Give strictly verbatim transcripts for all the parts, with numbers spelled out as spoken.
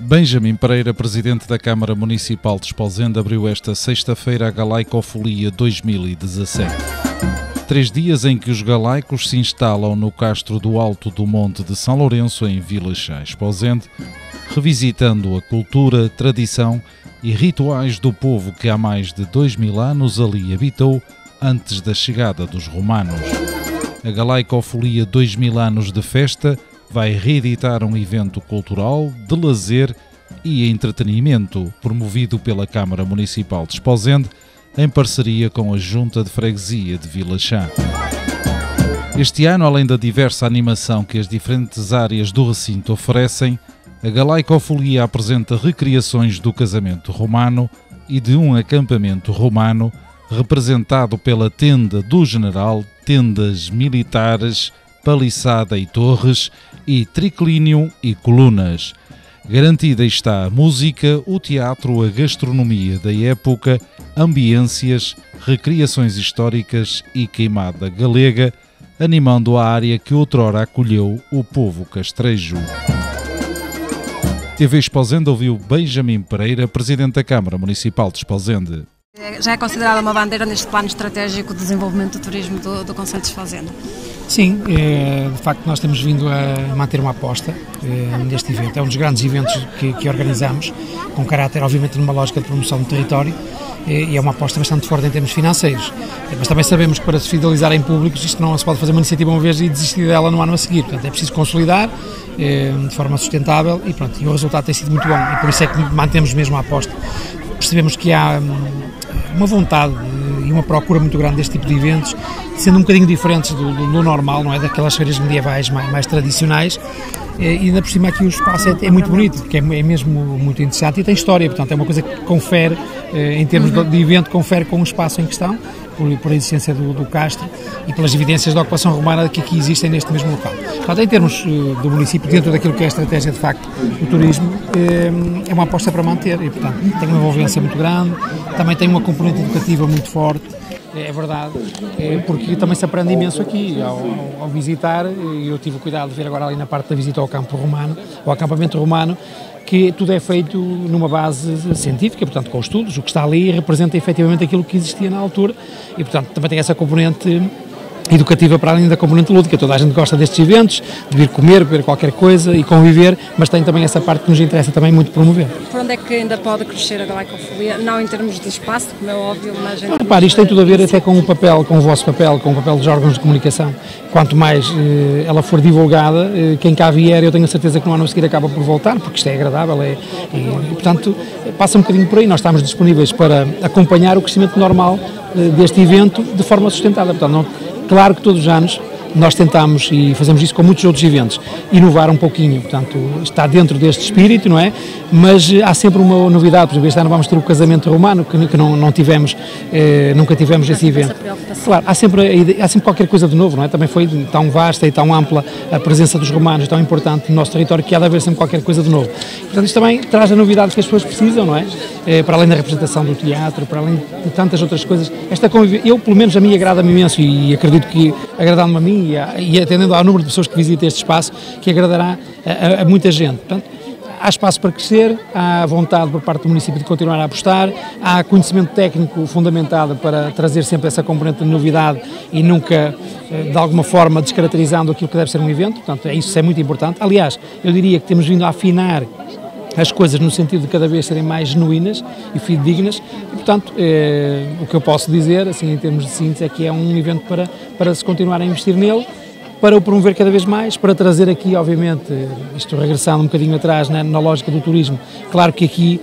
Benjamin Pereira, presidente da Câmara Municipal de Esposende, abriu esta sexta-feira a Galaicofolia dois mil e dezassete. Três dias em que os galaicos se instalam no castro do Alto do Monte de São Lourenço, em Vila Chá, Esposende, revisitando a cultura, tradição e rituais do povo que há mais de dois mil anos ali habitou antes da chegada dos romanos. A Galaicofolia dois mil anos de festa vai reeditar um evento cultural, de lazer e entretenimento, promovido pela Câmara Municipal de Esposende, em parceria com a Junta de Freguesia de Vila Chá. Este ano, além da diversa animação que as diferentes áreas do recinto oferecem, a Galaicofolia apresenta recriações do casamento romano e de um acampamento romano, representado pela tenda do general, tendas militares, paliçada e torres, e triclínio e colunas. Garantida está a música, o teatro, a gastronomia da época, ambiências, recriações históricas e queimada galega, animando a área que outrora acolheu o povo castrejo. T V Esposende ouviu Benjamin Pereira, presidente da Câmara Municipal de Esposende. Já é considerada uma bandeira neste plano estratégico de desenvolvimento do turismo do, do concelho de Esposende? Sim, é, de facto nós temos vindo a manter uma aposta é, neste evento. É um dos grandes eventos que, que organizamos, com caráter obviamente numa lógica de promoção do território, é, e é uma aposta bastante forte em termos financeiros. É, mas também sabemos que para se fidelizar em públicos isto não se pode fazer uma iniciativa uma vez e desistir dela no ano a seguir. Portanto, é preciso consolidar é, de forma sustentável e, pronto, e o resultado tem sido muito bom e por isso é que mantemos mesmo a aposta. Percebemos que há uma vontade e uma procura muito grande deste tipo de eventos, sendo um bocadinho diferentes do, do, do normal, não é? Daquelas feiras medievais mais, mais tradicionais, e ainda por cima aqui o espaço é, é muito bonito, porque é, é mesmo muito interessante e tem história, portanto é uma coisa que confere, em termos de, de evento, confere com o espaço em questão, por, por a existência do, do castro e pelas evidências da ocupação romana que aqui existem neste mesmo local. Portanto, em termos do município, dentro daquilo que é a estratégia de facto do turismo, é uma aposta para manter e, portanto, tem uma envolvência muito grande, também tem uma componente educativa muito forte, é verdade, é porque também se aprende imenso aqui ao, ao, ao visitar, e eu tive o cuidado de ver agora ali na parte da visita ao campo romano, ao acampamento romano, que tudo é feito numa base científica, portanto com estudos, o que está ali representa efetivamente aquilo que existia na altura e portanto também tem essa componente educativa para além da componente lúdica. Toda a gente gosta destes eventos, de vir comer, beber qualquer coisa e conviver, mas tem também essa parte que nos interessa também muito promover. Por onde é que ainda pode crescer a Galaicofolia? Não em termos de espaço, como é óbvio, mas em Não, repare, isto tem tudo a ver até com o papel, com o vosso papel, com o papel dos órgãos de comunicação. Quanto mais eh, ela for divulgada, eh, quem cá vier, eu tenho a certeza que no ano a seguir acaba por voltar, porque isto é agradável é, e, e, portanto, passa um bocadinho por aí. Nós estamos disponíveis para acompanhar o crescimento normal eh, deste evento de forma sustentada. Portanto, não, claro que todos os anos nós tentamos, e fazemos isso com muitos outros eventos, inovar um pouquinho, portanto, está dentro deste espírito, não é? Mas há sempre uma novidade, por exemplo, este ano vamos ter o casamento romano, que, que não, não tivemos, eh, nunca tivemos esse evento. Claro, há sempre, há sempre qualquer coisa de novo, não é? Também foi tão vasta e tão ampla a presença dos romanos, tão importante no nosso território, que há de haver sempre qualquer coisa de novo. Portanto, isto também traz a novidade que as pessoas precisam, não é? Eh, para além da representação do teatro, para além de tantas outras coisas. Esta convivência, eu, pelo menos, a mim agrada-me imenso e, e acredito que agradando-me a mim e, a, e atendendo ao número de pessoas que visitam este espaço, que agradará a, a, a muita gente. Portanto, há espaço para crescer, há vontade por parte do município de continuar a apostar, há conhecimento técnico fundamentado para trazer sempre essa componente de novidade e nunca, de alguma forma, descaracterizando aquilo que deve ser um evento. Portanto, isso é muito importante. Aliás, eu diria que temos vindo a afinar as coisas no sentido de cada vez serem mais genuínas e fidedignas e, portanto, é, o que eu posso dizer, assim, em termos de síntese, é que é um evento para, para se continuar a investir nele, para o promover cada vez mais, para trazer aqui, obviamente, isto regressando um bocadinho atrás, né, na lógica do turismo, claro que aqui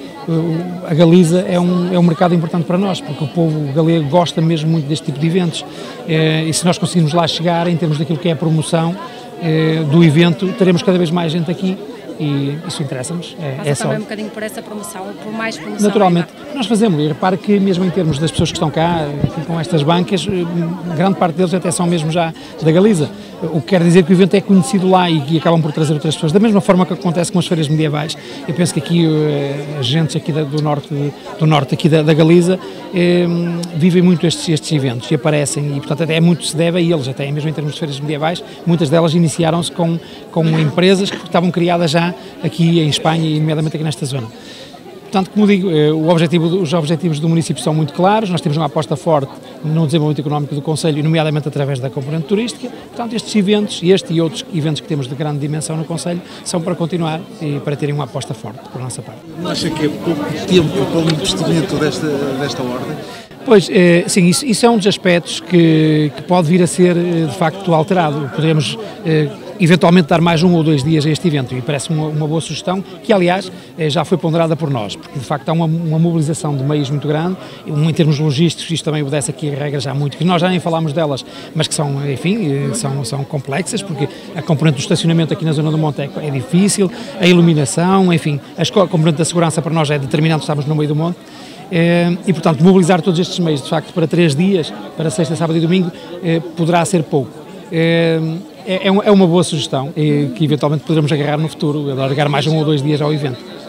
a Galiza é um, é um mercado importante para nós, porque o povo galego gosta mesmo muito deste tipo de eventos, é, e se nós conseguirmos lá chegar, em termos daquilo que é a promoção é, do evento, teremos cada vez mais gente aqui, e isso interessa-nos. É, Passa é também só. um bocadinho por essa promoção, por mais promoção. Naturalmente, ainda. Nós fazemos, e repare que mesmo em termos das pessoas que estão cá, enfim, com estas bancas, grande parte deles até são mesmo já da Galiza, o que quer dizer que o evento é conhecido lá e que acabam por trazer outras pessoas, da mesma forma que acontece com as feiras medievais. Eu penso que aqui as gentes aqui do norte, do norte aqui da, da Galiza eh, vivem muito estes, estes eventos e aparecem, e portanto até muito se deve a eles, até mesmo em termos de feiras medievais, muitas delas iniciaram-se com, com empresas que estavam criadas já aqui em Espanha e nomeadamente aqui nesta zona. Portanto, como digo, o objetivo, os objetivos do município são muito claros, nós temos uma aposta forte no desenvolvimento económico do concelho, nomeadamente através da componente turística. Portanto, estes eventos, este e outros eventos que temos de grande dimensão no concelho, são para continuar e para terem uma aposta forte por nossa parte. Não acha que é pouco tempo para um investimento desta, desta ordem? Pois, eh, sim, isso, isso é um dos aspectos que, que pode vir a ser, de facto, alterado. Poderemos, eh, eventualmente, dar mais um ou dois dias a este evento, e parece uma, uma boa sugestão, que, aliás, eh, já foi ponderada por nós, porque, de facto, há uma, uma mobilização de meios muito grande, um, em termos logísticos, isto também obedece aqui a regras já muito, que nós já nem falámos delas, mas que são, enfim, eh, são, são complexas, porque a componente do estacionamento aqui na zona do Monte é, é difícil, a iluminação, enfim, a componente da segurança para nós é determinante, estamos no meio do monte. E, portanto, mobilizar todos estes meios, de facto, para três dias, para sexta, sábado e domingo, poderá ser pouco. É, é uma boa sugestão que, eventualmente, poderemos agarrar no futuro, alargar mais um ou dois dias ao evento.